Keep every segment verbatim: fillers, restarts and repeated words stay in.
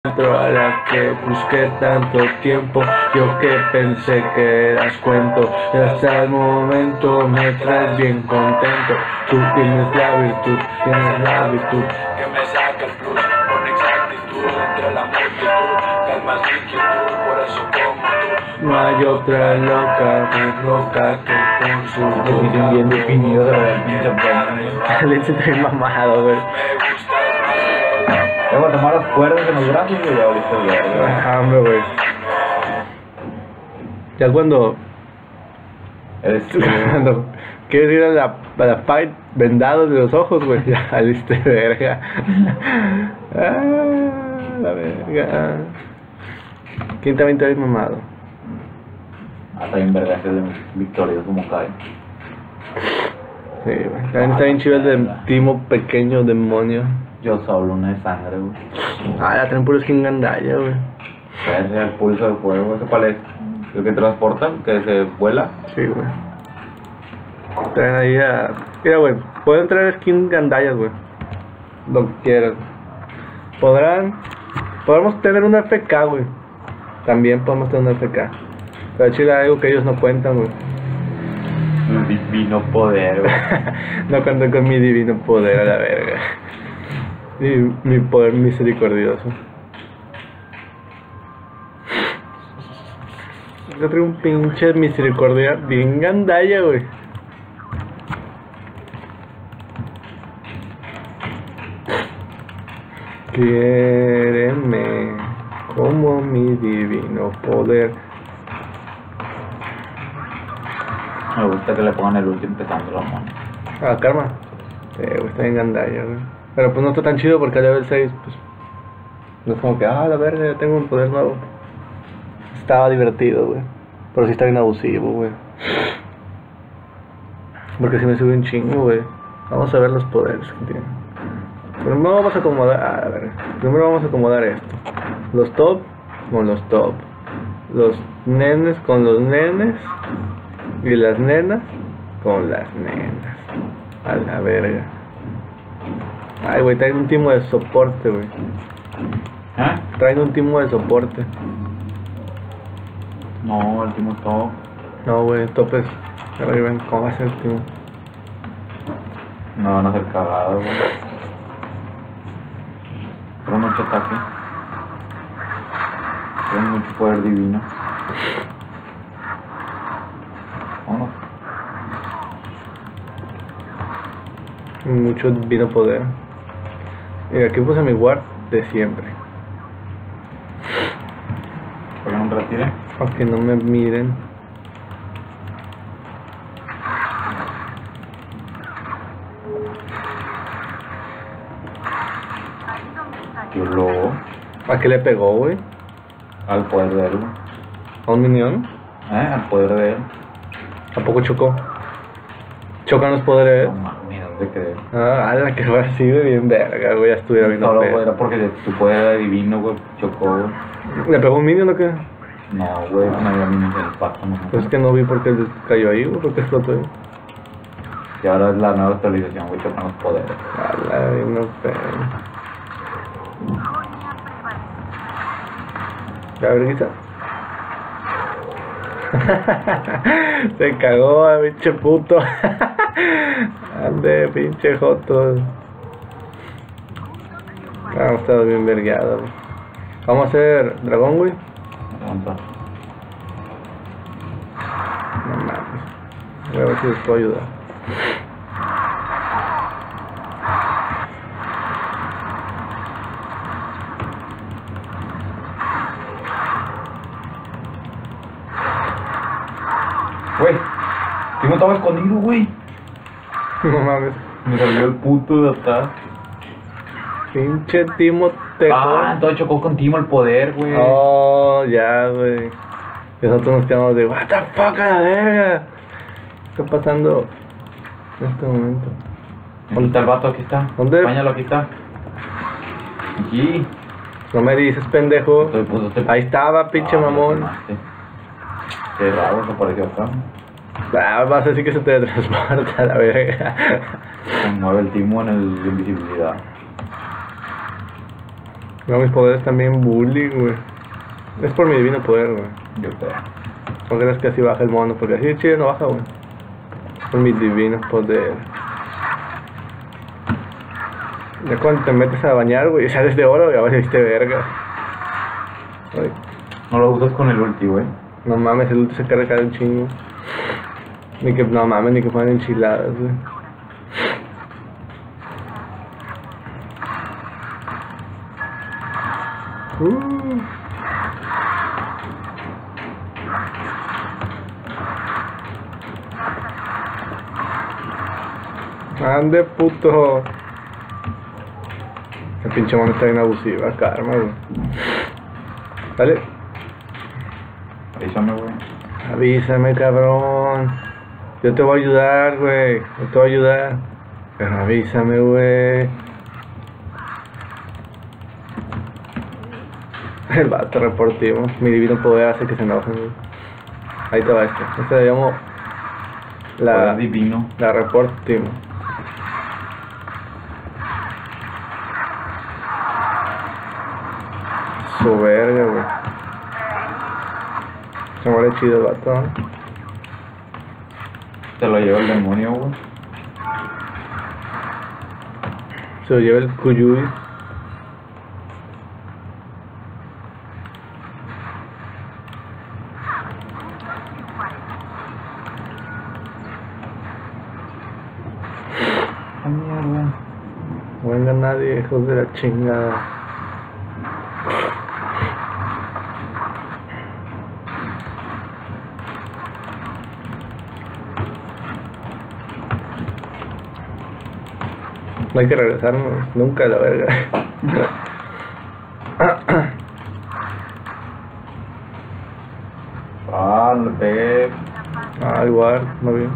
A la que busqué tanto tiempo, yo que pensé que eras cuento, y hasta el momento me traes bien contento. Tú tienes la virtud, tienes la virtud que me saca el plus, con exactitud entre la multitud, calmas mi inquietud, por eso como tú. No hay otra loca, más loca que con su boca. Bien definido de verdad. Le hice bien mamado, güey. Luego tomar las cuerdas en los brazos y ya ahorita ya. Ajá, hombre, güey. Ya cuando, Este, cuando quieres ir a la, a la fight vendado de los ojos, güey, ya saliste verga. Ah, la verga. ¿Quién también te habéis mamado? hasta bien verga ese de victorioso como cae. Sí, güey. También está bien chido el de Timo Pequeño Demonio. Yo solo una de sangre, güey. Ah, la traen puro skin gandalla, güey. Ese es el pulso de fuego. ¿Ese cuál es? ¿El que transporta? ¿Que se vuela? Sí, güey. Traen ahí a... Mira, güey, pueden traer skin gandallas, güey. Lo que quieran. Podrán... Podemos tener una F K, güey. También podemos tener una F K. Pero chile algo que ellos no cuentan, güey. Un divino poder, güey. No cuento con mi divino poder a la verga. Mi, mi poder misericordioso. Yo traigo un pinche misericordia bien gandalla, güey. Quiéreme como mi divino poder. Me gusta que le pongan el último empezando la mano. Ah, Karma. Sí, güey, está bien gandalla, güey. Pero pues no está tan chido porque al level seis, pues... No es como que, ah, la verga, ya tengo un poder nuevo. Estaba divertido, güey. Pero sí está bien abusivo, güey. Porque si me sube un chingo, güey. Vamos a ver los poderes que tiene. Primero vamos a acomodar... Ah, a ver. Primero vamos a acomodar esto. Los top con los top. Los nenes con los nenes. Y las nenas con las nenas. A la verga. Ay, güey, traen un timo de soporte, güey. ¿Eh? Traen un timo de soporte. No, el timo top. No, güey, topes. Arriba, ¿cómo va a ser el timo? No van a ser cagados, güey. Pero mucho ataque. Tienen mucho poder divino. Vámonos. Mucho divino poder. Mira, aquí puse mi guard de siempre. ¿Por qué no me retire? Para que no me miren. Yo lo... ¿A qué le pegó, güey? Al poder de él, güey. ¿A un minion? ¿Eh? Al poder de él. ¿A poco chocó? ¿Chocan los poderes? No mames, ¿dónde crees? Ah, a la que fue así, güey, bien verga, güey, ya estuviera viendo Solo pedo. güey, era porque tu poder era divino, güey, chocó, güey. ¿Le pegó un minion o qué? No, güey, no había niños en el pasto, no. Pues es que no vi por qué cayó ahí, güey, por qué explotó ahí. Y ahora es la nueva actualización, güey, chocan los poderes. A la bien, no sé. ¿La vergüenza? Se cagó, a pinche puto. Ande, pinche joto. Ah, estado bien vergueado, güey. Vamos a hacer dragón, güey. Aguanta. No mames. Voy a ver si les puedo ayudar. Güey, Timo estaba escondido, güey. No mames. Me salió el puto de atrás. Pinche Timo te. Ah, entonces chocó con Timo el poder, güey. Oh, ya, güey. Y nosotros nos quedamos de, what the fuck, a la verga. ¿Qué está pasando en este momento? ¿Dónde está el vato? Aquí está. ¿Dónde? Páñalo, aquí está. Aquí. No me dices, pendejo. Estoy, pues, estoy... Ahí estaba, pinche Ah, mamón. me mamaste. Qué raro que apareció acá. Ah, vas a decir que se te transporta a la verga. Se mueve el Timo en el de invisibilidad. No, mis poderes también bully, güey. Es por mi divino poder, güey. Yo creo. No creas que así baja el mono, porque así de chido no baja, güey. Es por mi divino poder. Ya cuando te metes a bañar, güey, sales de oro y ahora hiciste verga. Ay, No lo usas con el ulti, güey. no mames, el ulti se carga un chingo. Ni que, no mames, ni que fueran enchiladas, güey. Uh. Ande, puto. La pinche mano está bien abusiva, karma, güey. Dale. Avísame, güey. Avísame, cabrón. Yo te voy a ayudar, güey. Yo te voy a ayudar. Pero avísame, güey. El vato reportivo. Mi divino poder hace que se enojen, güey. Ahí te va esto. Este le llamo la, Poder divino. la reportivo. Su verga, güey. Se muere chido el vato, ¿no? Te lo lleva el demonio, güey. Se lo lleva el Kuyui. Ah, mierda. No venga nadie, hijos de la chingada. No hay que regresarnos nunca a la verga. Ah, no le pegué. Ah, igual, no bien.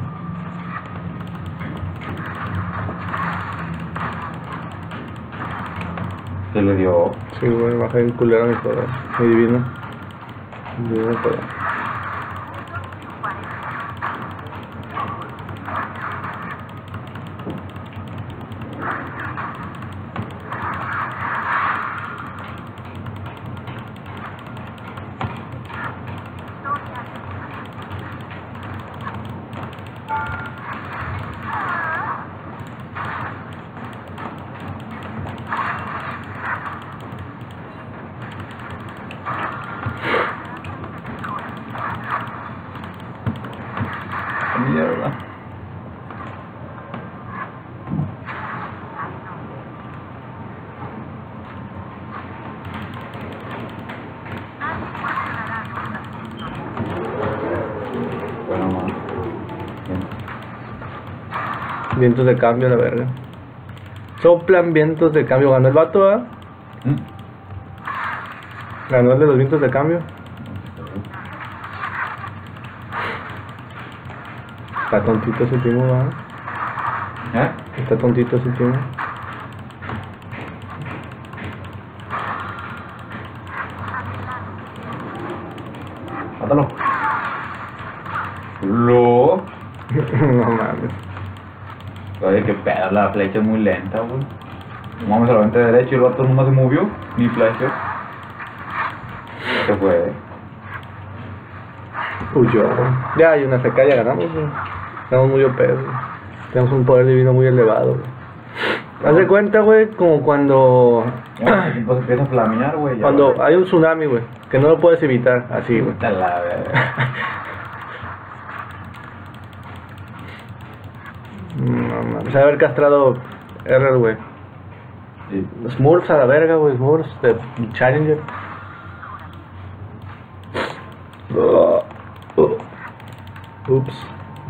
Se le dio. Sí, güey, bajé un culero a mi poder. Mi divino. Mi divino poder. Mierda. Bueno, man. Bien. Vientos de cambio, la verga. Soplan vientos de cambio. Ganó el vato, ¿ah? ¿Mm? Ganó el de los vientos de cambio. Está tontito ese timo, ¿verdad? ¿Eh? Está tontito ese timo. Mátalo. Lo. No mames. Oye, qué pedo, la flecha es muy lenta, güey. No mames, solamente de derecho y el vato nomás se movió. Mi flecha. Se fue. Huyó, güey. Ya hay una feca, ya ganamos, güey. Estamos muy O P, güey. Tenemos un poder divino muy elevado, güey. Haz de cuenta, güey, como cuando... Ya, pues empieza a flamear, güey. ya, Cuando güey. hay un tsunami, güey. Que no lo puedes evitar, así, güey. Puta la verga. No mames. Se haber castrado R, güey. Sí. Smurfs a la verga, güey. Smurfs de Challenger. Uh, uh. Ups.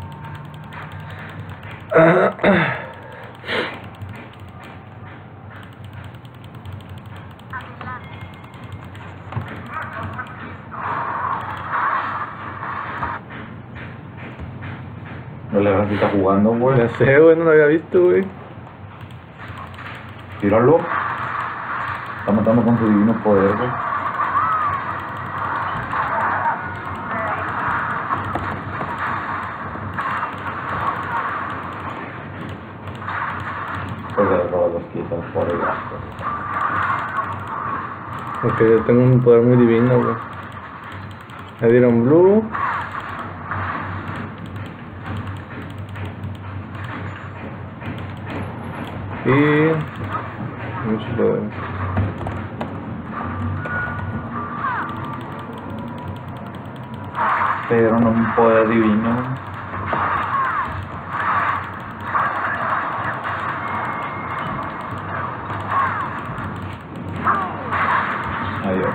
No le verdad que está jugando, güey. Ya sé, güey, no lo había visto, güey. Tíralo. Está matando con su divino poder, güey. Pues de todos los quitas por el gasto. Porque yo tengo un poder muy divino, güey. Me dieron blue. Y... mucho poder. Te dieron un poder divino. Adiós.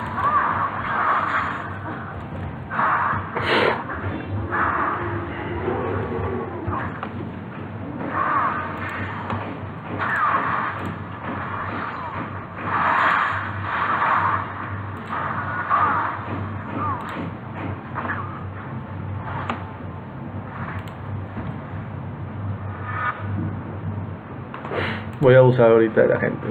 Voy a usar ahorita a la gente.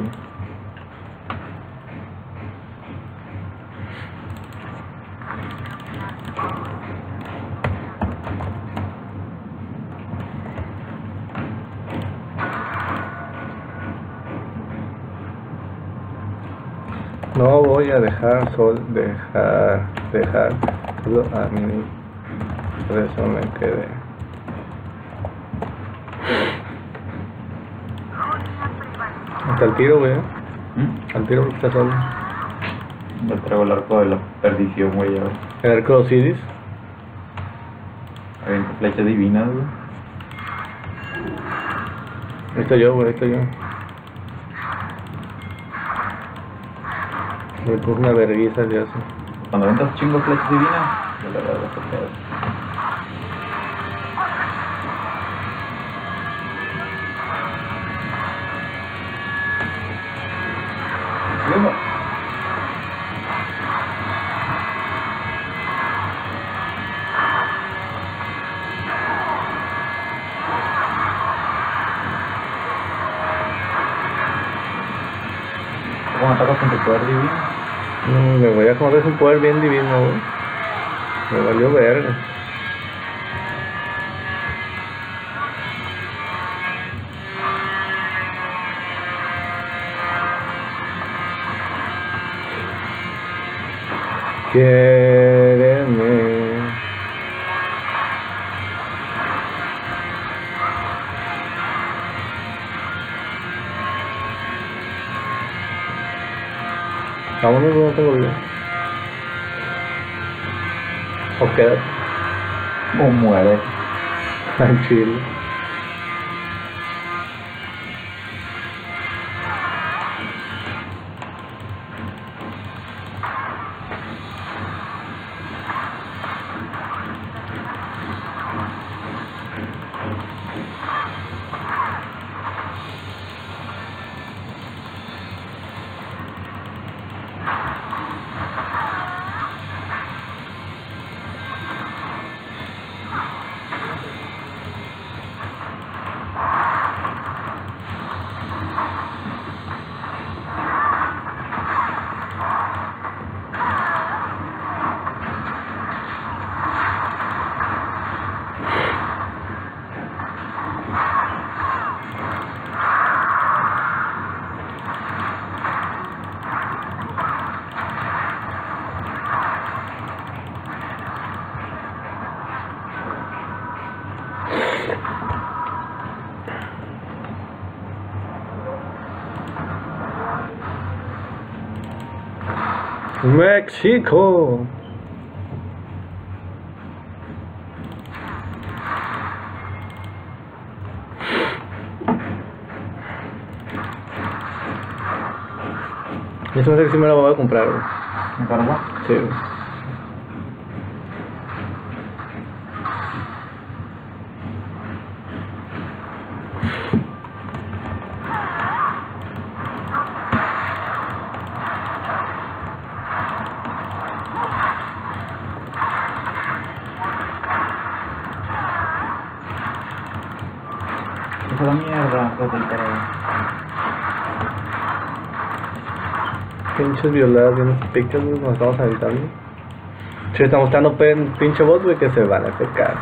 No voy a dejar sol, dejar, dejar solo a mí. Por eso me quedé. Hasta el tiro, güey. ¿Mm? Al tiro está solo. Yo traigo el arco de la perdición, güey. Ya ves. El arco de Osiris. Aviento flechas divinas, güey. Ahí estoy yo, güey, ahí estoy yo. Me puse una vergüenza de eso. Cuando aventas chingo flechas divinas, yo la verdad es que Luego. ¿Cómo atacas con tu poder divino? No, me voy a comer, es un poder bien divino, güey. Me valió verga. Quiéreme. Vámonos, no tengo vida. O quédate. O muere. Al chile. México. Esto me hace que sí me la voy a comprar, güey. ¿Me cargo? Sí, güey. Esa es la mierda, pues el carajo. Pinches violadas de unos pictures, güey, nos estamos aventando. Si estamos dando pinche bot, güey, que se van a acercar.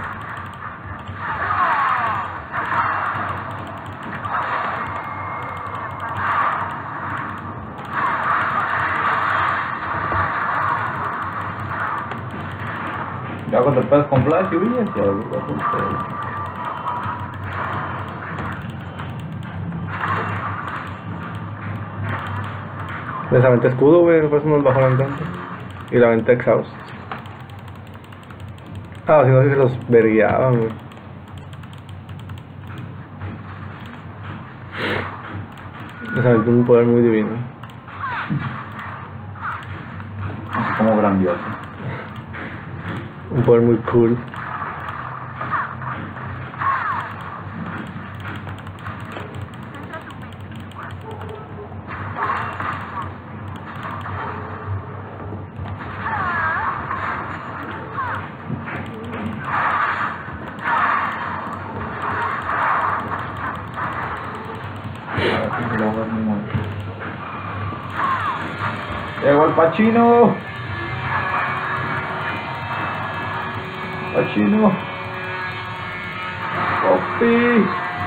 Ya cuando te pegas con flash y huyes, ya lo vas a hacer. Les aventé escudo, güey, por eso nos bajaron tanto. Y la aventé exhaust. Ah, si no, si se los vergueaban, güey. Les aventé un poder muy divino. Así como grandioso. Un poder muy cool. Llegó el Pachino. Pachino. Copi.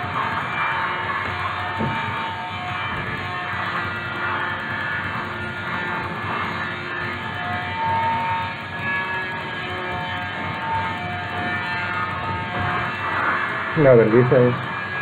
La vergüenza es.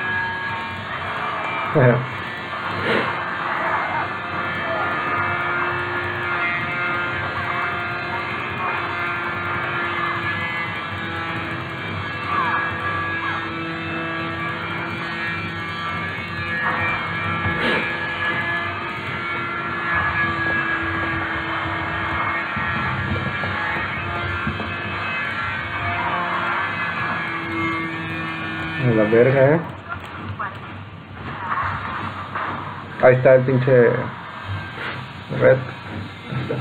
A la verga, eh. Ahí está el pinche red. Ahí está.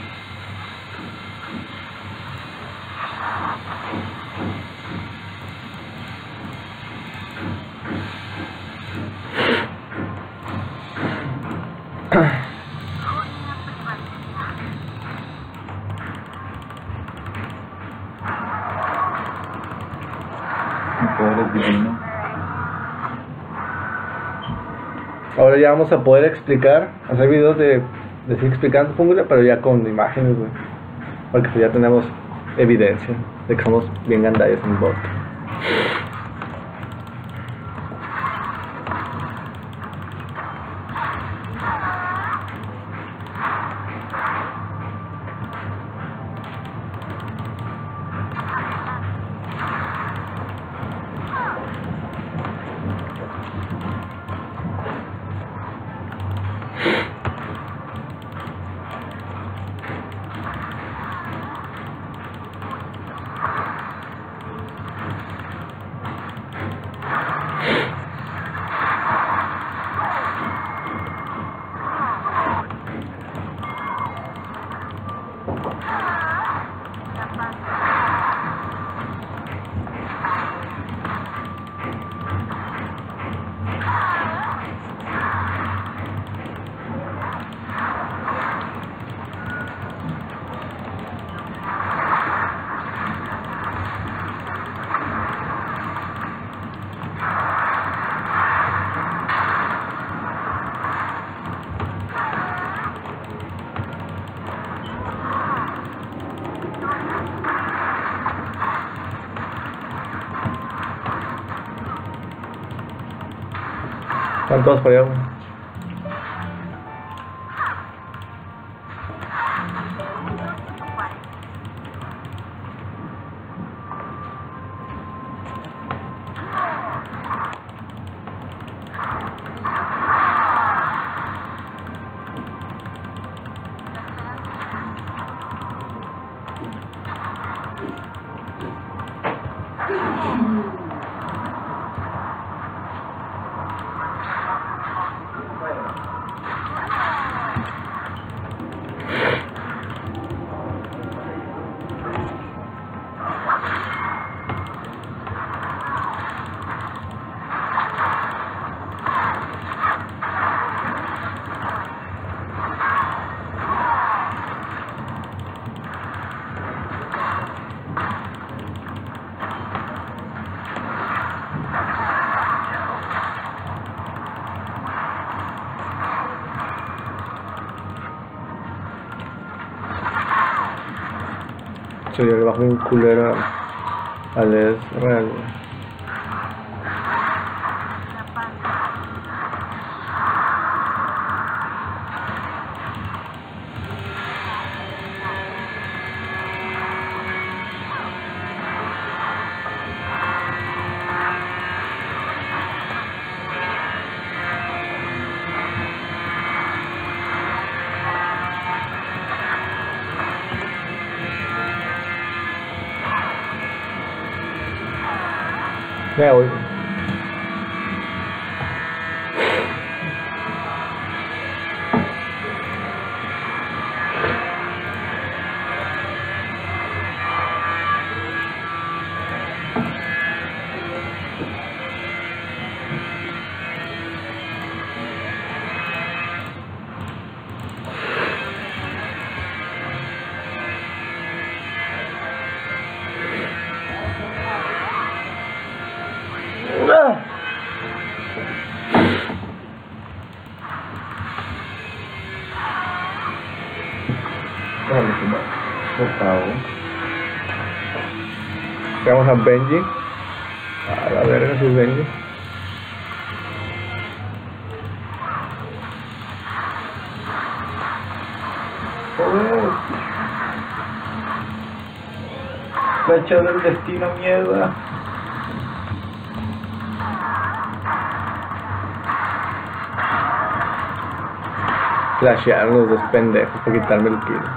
Mi poder es divino. Ahora ya vamos a poder explicar, hacer videos de, de seguir explicando jungla, pero ya con imágenes, güey. Porque pues ya tenemos evidencia de que somos bien gandallas en bot. Están todos para allá, güey. gacho, yo le bajo un culero a- al Ezreal, güey. Me voy. Dale, que no. Por favor. Vamos a Benji. A la verga, su Benji. Joder. Flecha del destino, mierda. Flashearon los dos pendejos para quitarme el kill.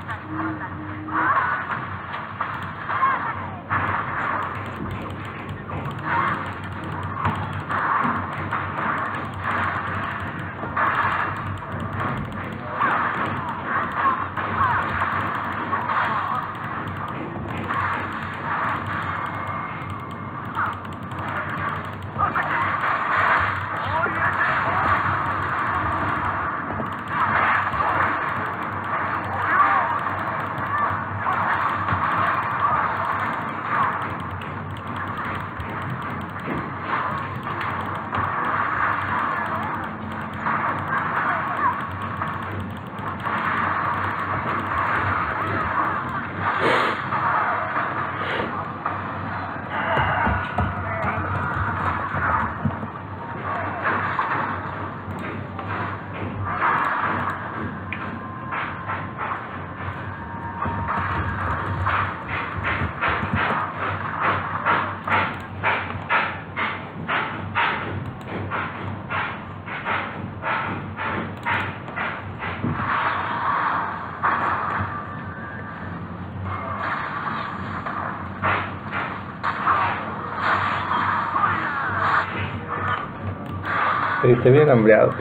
Estoy bien hambreado.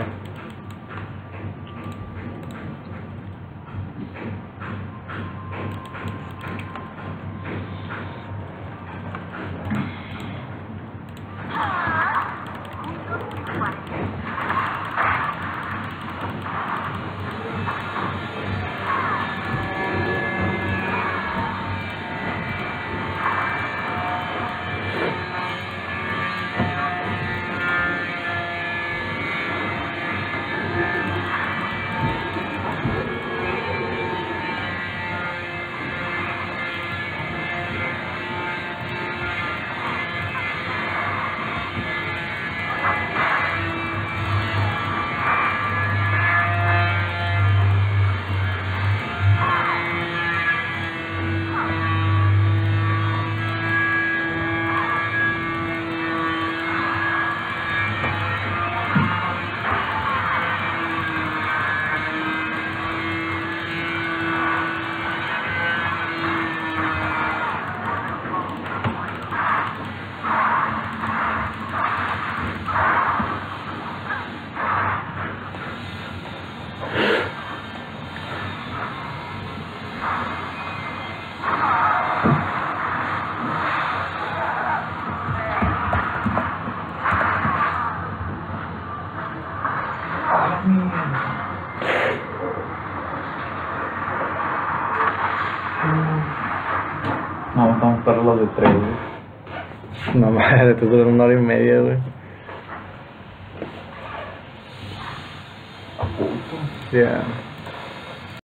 No, vamos a buscar los de tres, güey. No madre, te duran una hora y media, güey. ¿A punto? Ya. Yeah.